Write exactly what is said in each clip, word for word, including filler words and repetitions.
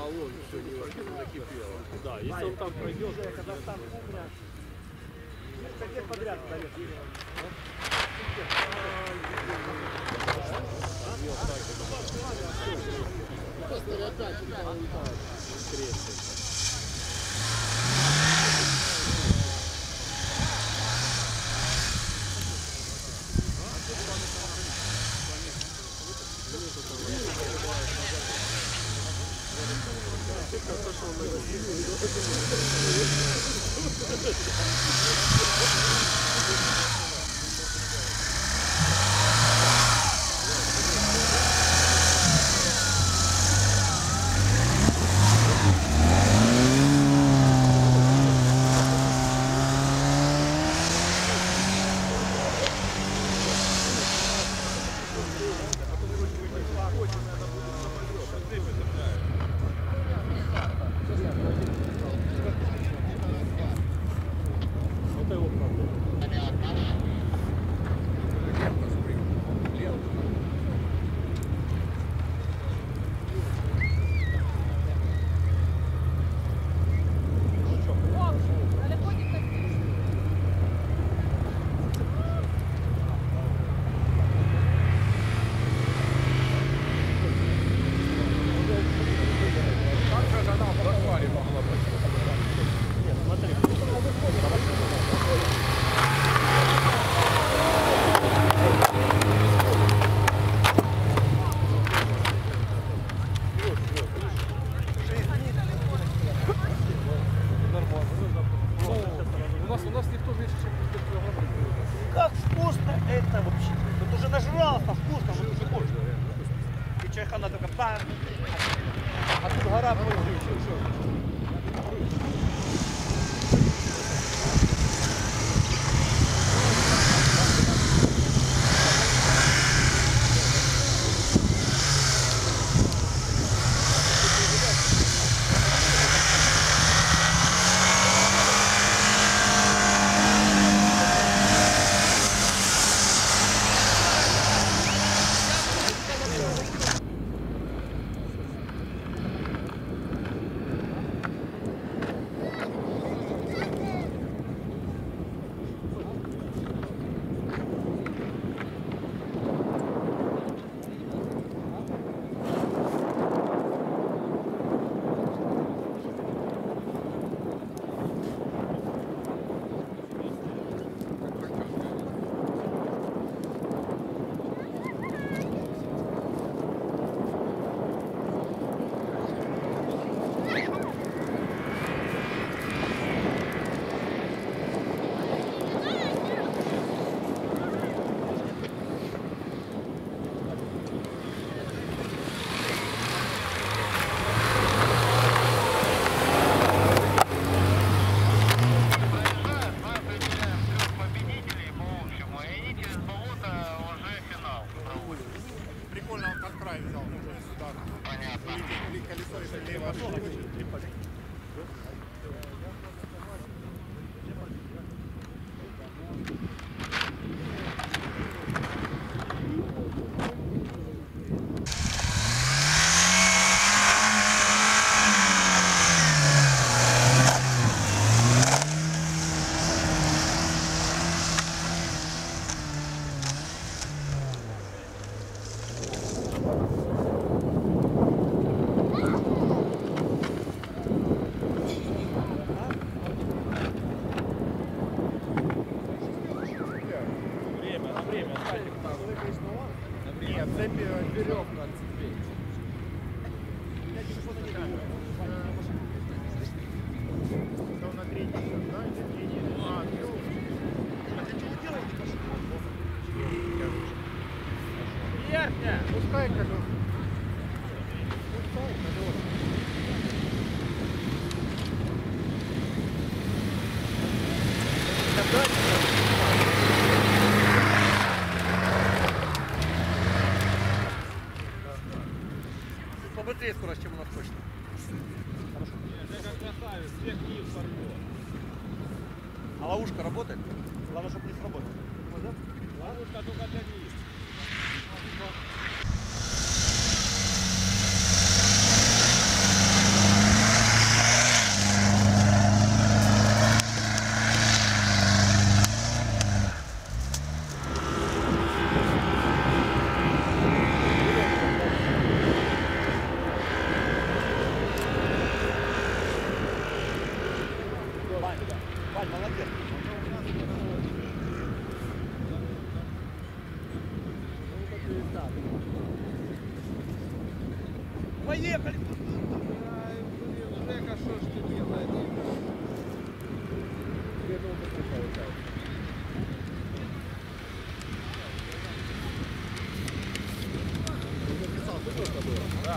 он все не закипело. Да, если он там пройдет, когда там несколько подряд дает. Чайхана только бам, а тут гора пойдет. Нет, цепи веревка от цепей. Что на третий, да, или третий? А, ну. А ты чего делал? Верхня! Пускай колеса. Пускай колеса. Побыстрее скорость, чем у нас точно. Хорошо. Это как красавец, всех киев сорвет. А ловушка работает? Главное, чтобы не сработала. Ловушка только для них. Сань, молодец. Поехали! Жека, что ж ты делаешь? Да.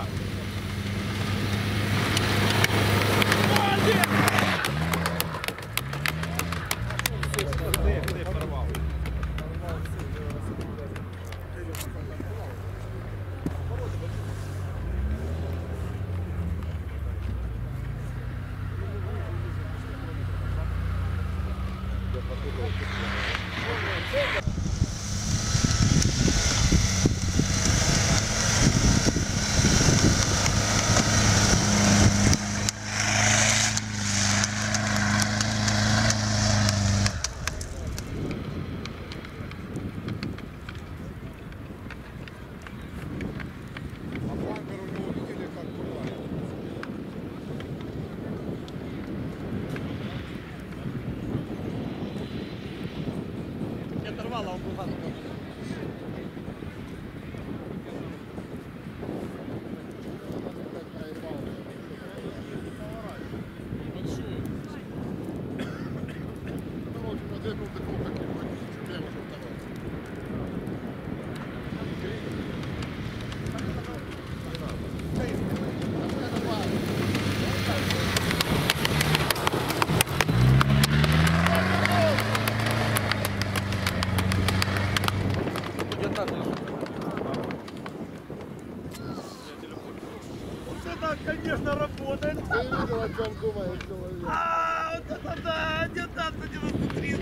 Не оторвало, он был гадкий. Вот это, конечно, работает. Ты видел, о чем думает человек? А, вот это да, не так на девяносто три.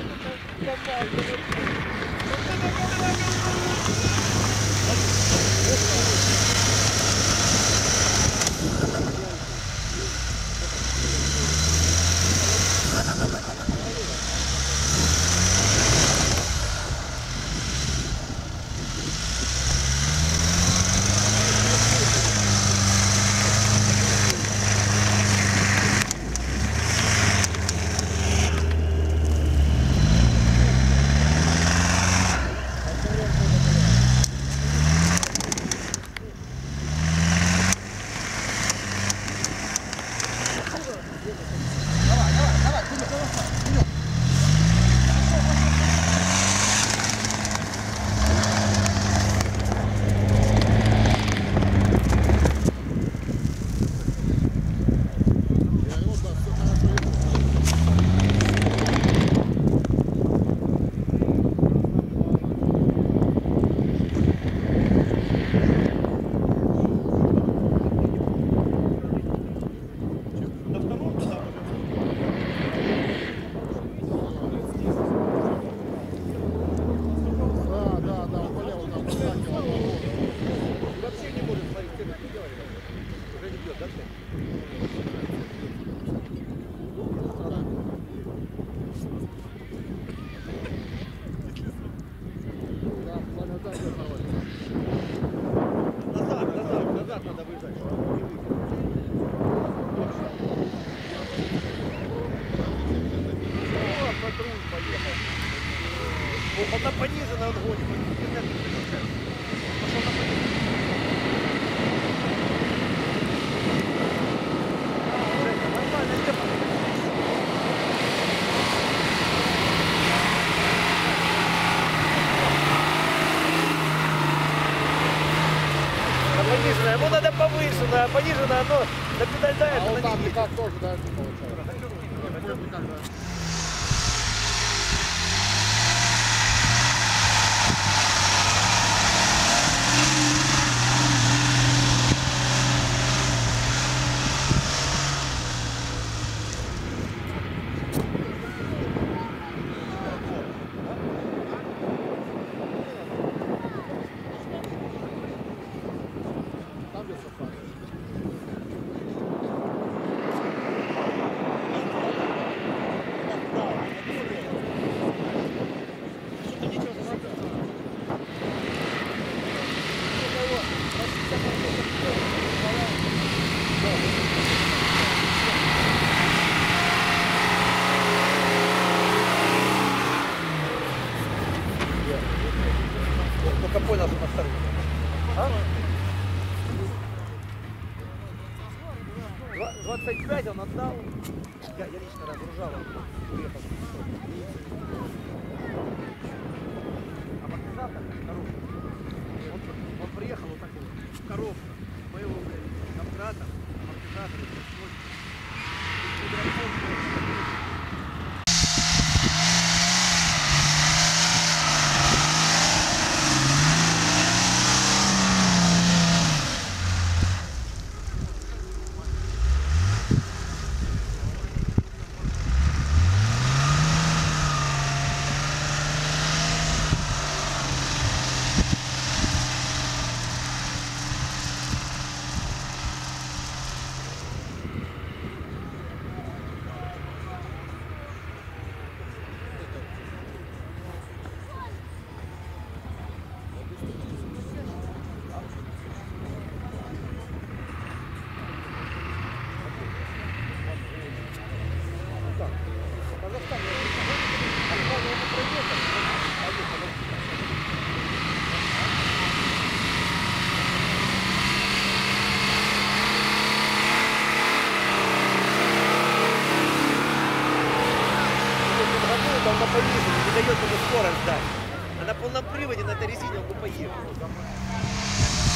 Назад, назад, назад надо выезжать. Вот, патруль поехал. Он на пониженной он гонит. Пошел на пониженной. Нормально, Степан. Пониженная, ему надо повышенная, пониженная, оно на педаль дает, А она он там не никак тоже, да, не получается. Там где сафари. Два- двадцать пять он отдал. Я, я лично разгружал, он уехал. Амортизатор, коробка. Он, он приехал вот такой, в коробка. Мы его, блядь, домкрата, амортизатор, он на повешении не дает ему скорость дать. А на полном приводе на этой резине он бы поехал.